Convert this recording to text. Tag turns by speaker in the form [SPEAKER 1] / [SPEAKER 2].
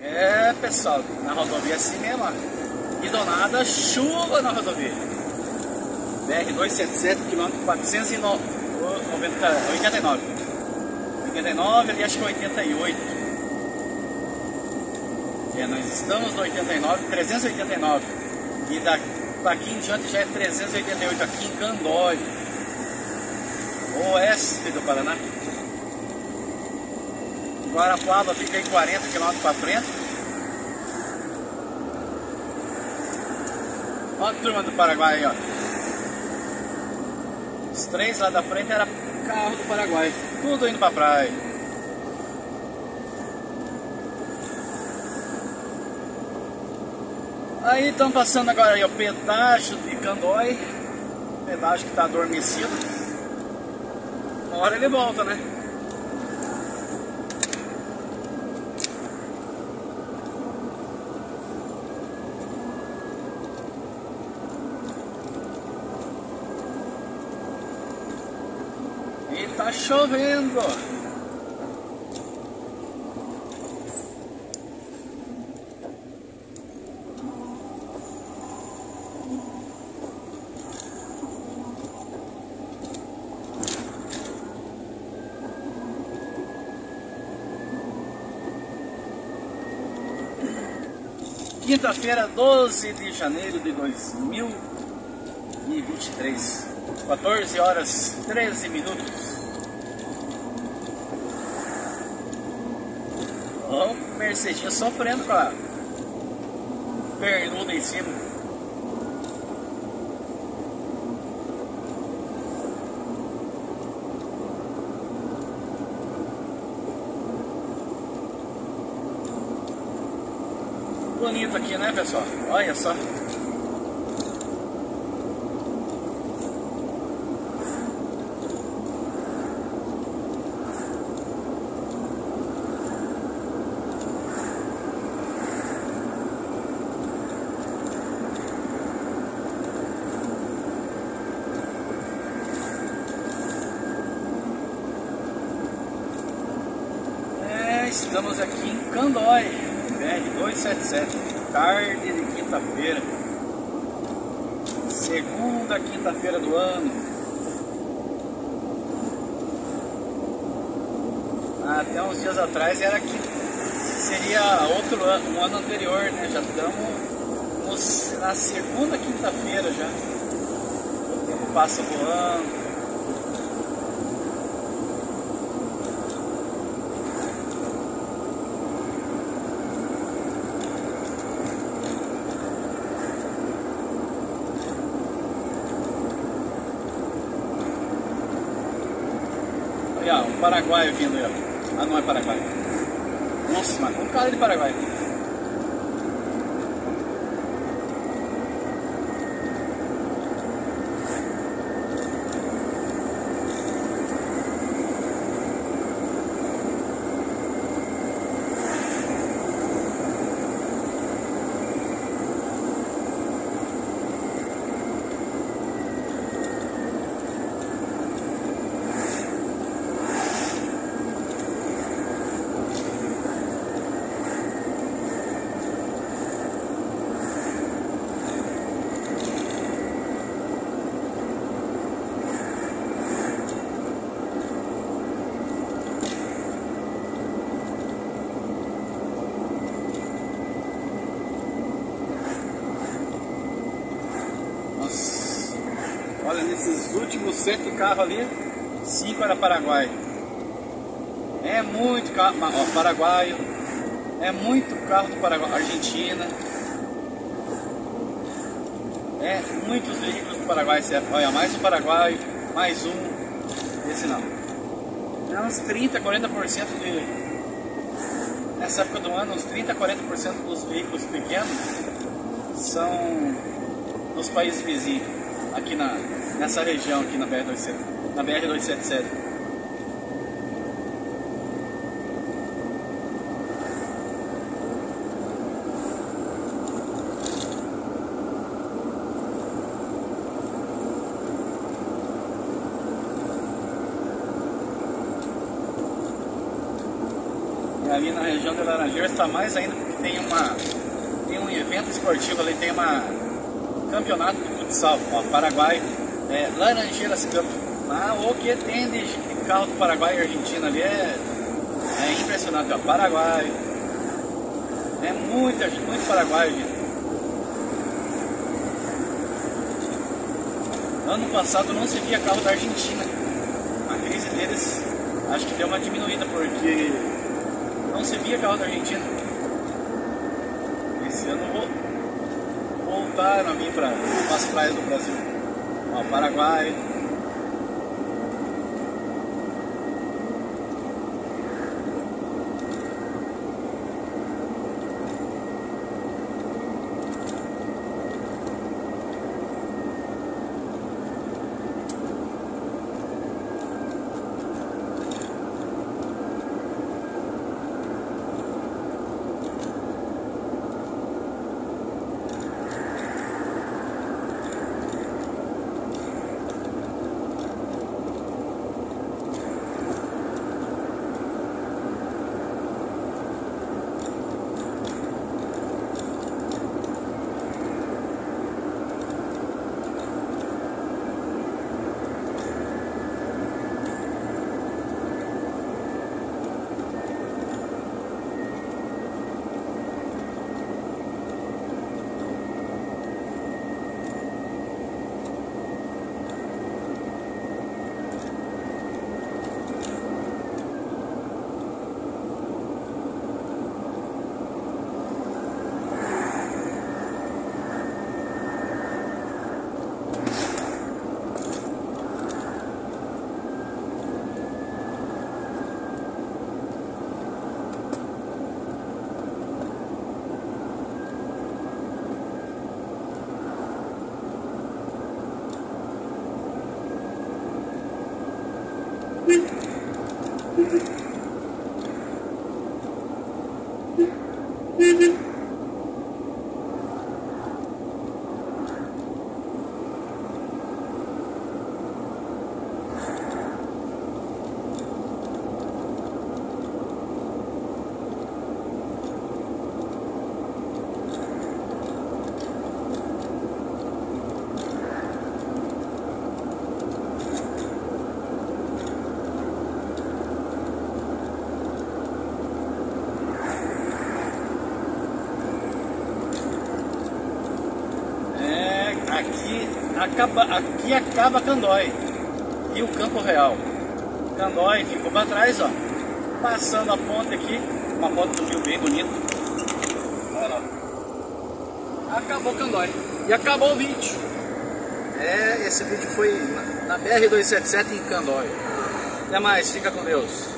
[SPEAKER 1] É, pessoal, na rodovia assim mesmo, ó. E do nada, chuva na rodovia. BR-277, quilômetro 489. 89, ali acho que é 88. É, nós estamos no 89, 389. E daqui em diante já é 388, aqui em Candói, oeste do Paraná. Guarapuava fica em 40 km para frente. Olha a turma do Paraguai aí, ó. Os três lá da frente era carro do Paraguai, tudo indo pra praia. Aí estamos passando agora aí o pedágio de Candói. Pedágio que está adormecido. Uma hora ele volta, né? E tá chovendo. Quinta-feira, 12 de janeiro de 2023, 14 horas 13 minutos. O Mercedinha sofrendo com a pernuda em cima. Bonito aqui, né, pessoal? Olha só. Estamos aqui em Candói, BR-277, tarde de quinta-feira, segunda quinta-feira do ano. Até uns dias atrás era que seria outro ano, um ano anterior, né? Já estamos na segunda quinta-feira já. O tempo passa voando. Olha, um paraguaio vindo aí, ó. Ah, não é paraguaio. Nossa, mas um cara de Paraguai. Olha, nesses últimos 7 carros ali, 5 era Paraguai. É muito carro, ó, paraguaio. É muito carro do Paraguai, Argentina. É muitos veículos do Paraguai, certo? Olha, mais um paraguaio, mais um. Esse não. É uns 30, 40% de... Nessa época do ano, uns 30, 40% dos veículos pequenos são dos países vizinhos. Aqui nessa região, aqui na BR-277. ali na região de Laranjeiras está mais ainda porque tem um evento esportivo ali, tem um campeonato de futsal, ó, Paraguai, Laranjeiras Cup. Ah, o que tem de carro do Paraguai e Argentina ali é impressionante, ó, Paraguai, muito paraguaio, gente. Ano passado não se via carro da Argentina, a crise deles acho que deu uma diminuída porque não se via carro da Argentina. Esse ano voltaram a vir para as praias do Brasil, ó, Paraguai. Aqui acaba Candói e o Campo Real. Candói ficou para trás, ó. Passando a ponte aqui, uma ponte do rio bem bonita. Olha lá. Acabou Candói e acabou o vídeo. Esse vídeo foi na BR-277 em Candói. Até mais, fica com Deus.